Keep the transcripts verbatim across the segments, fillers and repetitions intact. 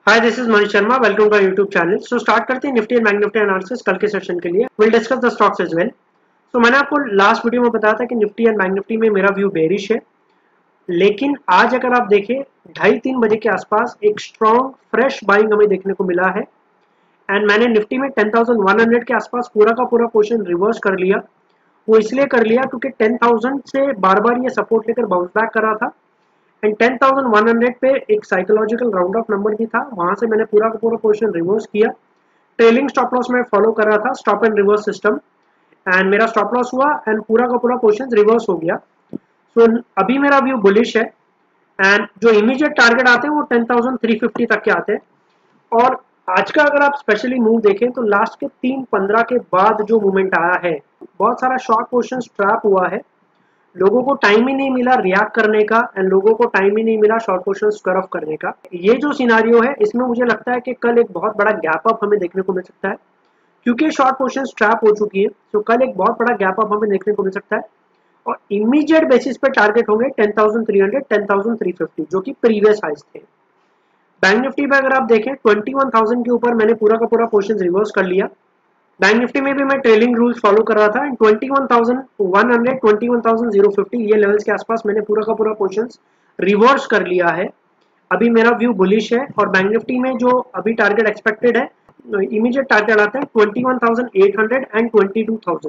Hi, this is Manish Sharma. Welcome to YouTube channel. So start करते हैं Nifty and bank Nifty analysis कल के session के लिए। Will discuss the stocks as well. So मैंने आपको लास्ट वीडियो में बताया था कि निफ्टी एंड बैंक निफ्टी में मेरा व्यू बेरिश है, लेकिन आज अगर आप देखें ढाई तीन बजे के आसपास एक स्ट्रॉन्ग फ्रेश बाइंग हमें देखने को मिला है। एंड मैंने निफ्टी में टेन थाउजेंड वन हंड्रेड के आसपास पूरा का पूरा पोर्शन रिवर्स कर लिया। वो इसलिए कर लिया क्योंकि टेन थाउजेंड से बार बार ये सपोर्ट लेकर बाउंस बैक कर रहा था and ten thousand one hundred पे एक साइकोलॉजिकल राउंड ऑफ नंबर भी था। वहां से मैंने पूरा का पूरा पोर्शन रिवर्स किया। ट्रेलिंग स्टॉप लॉस में फॉलो कर रहा था stop and reverse system, and मेरा स्टॉप लॉस हुआ एंड पूरा का पूरा पोर्शन रिवर्स हो गया। सो so, अभी मेरा व्यू बुलिश है एंड जो इमीडिएट टारगेट आते हैं वो टेन थाउजेंड थ्री फिफ्टी तक के आते हैं। और आज का अगर आप स्पेशली मूव देखें तो लास्ट के तीन पंद्रह के बाद जो मूवमेंट आया है, बहुत सारा शॉर्ट पोर्शन ट्रैप हुआ है। लोगों को टाइम ही नहीं मिला रिएक्ट करने का एंड लोगों को टाइम ही नहीं मिला शॉर्ट पोर्शन स्क्वायर ऑफ करने का। ये जो सिनारियो है इसमें मुझे लगता है कि कल एक बहुत बड़ा गैप अप हमें देखने को मिल सकता है, क्योंकि शॉर्ट पोर्शन ट्रैप हो चुकी है। तो कल एक बहुत बड़ा गैप अप हमें देखने को मिल सकता है और इमीडिएट बेसिस पे टारगेट होंगे ten thousand three hundred ten thousand three fifty जो कि प्रीवियस हाइस थे। बैंक निफ्टी पे अगर आप देखें ट्वेंटी वन थाउजेंड के ऊपर मैंने पूरा का पूरा पोर्शन रिवर्स कर लिया। बैंक निफ्टी में भी मैं ट्रेलिंग रूल्स फॉलो कर रहा था and twenty one thousand one hundred twenty one thousand fifty ये लेवल्स के आसपास मैंने पूरा का पूरा पोर्शंस रिवर्स कर लिया है। अभी मेरा व्यू बुलिश है और बैंक निफ्टी में जो अभी टारगेट एक्सपेक्टेड है, इमीडिएट टारगेट आते हैं twenty one thousand eight hundred and twenty two thousand.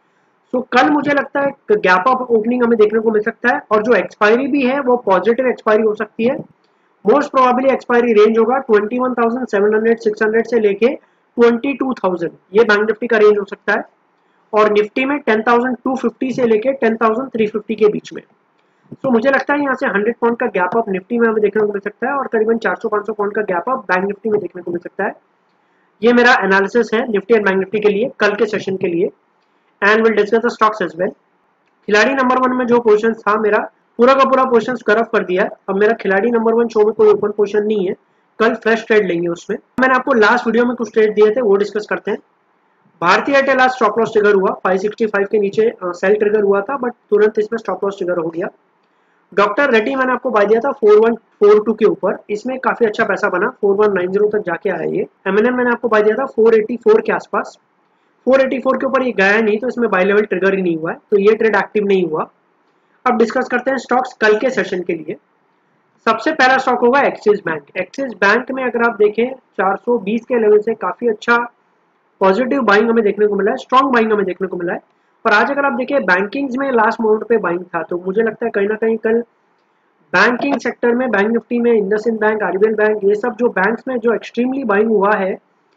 So कल मुझे लगता है गैप अप ओपनिंग हमें देखने को मिल सकता है और जो एक्सपायरी भी है वो पॉजिटिव एक्सपायरी हो सकती है। मोस्ट प्रोबेबली एक्सपायरी रेंज होगा twenty one thousand seven hundred six hundred से लेके ट्वेंटी टू थाउजेंड, ये बैंक निफ्टी का रेंज हो सकता है। और निफ्टी में टेन थाउजेंड टू फिफ्टी से लेके टेन थाउजेंड थ्री फिफ्टी के बीच में। तो so, मुझे लगता है यहाँ से हंड्रेड पॉइंट का गैप अप निफ्टी में हमें देखने को मिल सकता है और करीबन चार सौ पाँच सौ पॉइंट का गैप अप बैंक निफ्टी में देखने को मिल सकता है। ये मेरा एनालिसिस है निफ्टी एंड बैंक निफ्टी के लिए कल के सेशन के लिए। And will discuss the stocks as well. खिलाड़ी नंबर वन में जो पोर्शन था मेरा पूरा का पूरा पोर्शन स्क्वायर ऑफ कर दिया है। अब मेरा खिलाड़ी नंबर वन शो में कोई ओपन पोर्शन नहीं है, कल फ्रेश ट्रेड लेंगे उसमें। मैंने आपको लास्ट वीडियो में कुछ ट्रेड दिए थे वो डिस्कस करते हैं। भारतीय एयरटेल आज स्टॉप लॉस ट्रिगर हुआ, फाइव सिक्सटी फाइव के नीचे सेल ट्रिगर हुआ था बट तुरंत इसमें स्टॉप लॉस ट्रिगर हो गया। डॉक्टर रेड्डी मैंने आपको बाय दिया था फोर वन फोर टू के ऊपर, इसमें काफी अच्छा पैसा बना, फोर वन नाइन जीरो तक जाके आया ये। एमएनएम मैंने आपको बाय दिया था फोर एटी फोर के आसपास, फोर एटी फोर के ऊपर ये गया नहीं तो इसमें बाय लेवल ट्रिगर ही नहीं हुआ है, तो ये ट्रेड एक्टिव नहीं हुआ। अब डिस्कस करते हैं स्टॉक्स कल के सेशन के लिए। सबसे पहला स्टॉक होगा एक्सिस बैंक। एक्सिस बैंक में अगर आप देखें चार सौ बीस के लेवल से काफी अच्छा पॉजिटिव बाइंग हमें देखने को मिला है, स्ट्रॉन्ग बाइंग हमें देखने को मिला है। और आज अगर आप देखें बैंकिंग में लास्ट मोमेंट पे बाइंग था, तो मुझे लगता है कहीं ना कहीं कल बैंकिंग सेक्टर में बैंक निफ्टी में इंडसइंड बैंक, आरबीएल बैंक, ये सब जो बैंक्स में जो एक्सट्रीमली बाइंग हुआ है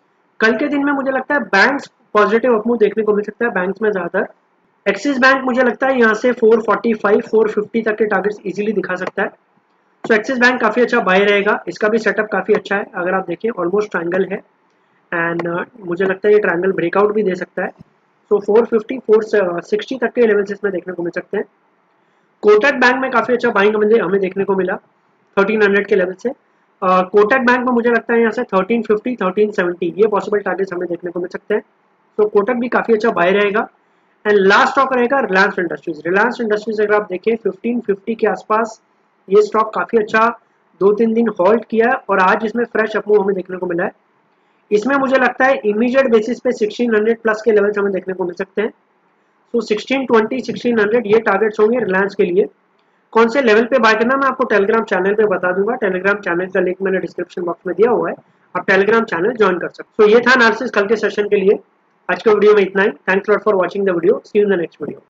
कल के दिन में, मुझे लगता है बैंक्स पॉजिटिव अपमूव देखने को मिल सकता है बैंक्स में ज्यादातर। एक्सिस बैंक मुझे लगता है यहाँ से four forty five four fifty तक के टारगेट्स इजीली दिखा सकता है। सो एक्सिस बैंक काफी अच्छा बाय रहेगा, इसका भी सेटअप काफी अच्छा है। अगर आप देखें ऑलमोस्ट ट्रायंगल है एंड uh, मुझे लगता है ये ट्रायंगल ब्रेकआउट भी दे सकता है। So four fifty four sixty तक के लेवल्स इसमें देखने को मिल सकते हैं। कोटक बैंक में काफी अच्छा बाइंग हमें हमें देखने को मिला थर्टीन हंड्रेड के लेवल से। कोटक uh, बैंक में मुझे लगता है यहाँ से थर्टीन फिफ्टी थर्टीन सेवेंटी ये पॉसिबल टारगेट्स हमें देखने को मिल सकते हैं। सो so, कोटक भी काफी अच्छा बाय रहेगा। एंड लास्ट स्टॉक रहेगा रिलायंस इंडस्ट्रीज। रिलायंस इंडस्ट्रीज अगर आप देखें फिफ्टीन फिफ्टी के आसपास ये स्टॉक काफी अच्छा दो तीन दिन होल्ड किया है और आज इसमें फ्रेश अपमूव हमें देखने को मिला है। इसमें मुझे लगता है इमीडिएट बेसिस पे सिक्सटीन हंड्रेड प्लस के लेवल्स हमें देखने को मिल सकते हैं। So sixteen twenty sixteen hundred ये टारगेट्स होंगे रिलायंस के लिए। कौन से लेवल पे बाय करना मैं आपको टेलीग्राम चैनल पे बता दूंगा। टेलीग्राम चैनल का लिंक मैंने डिस्क्रिप्शन बॉक्स में दिया हुआ है, आप टेलीग्राम चैनल ज्वाइन कर सकते हो। so, ये था एनालिसिस कल के सेशन के लिए। आज के वीडियो में इतना ही। Thanks lot for watching the video. See you in the next video.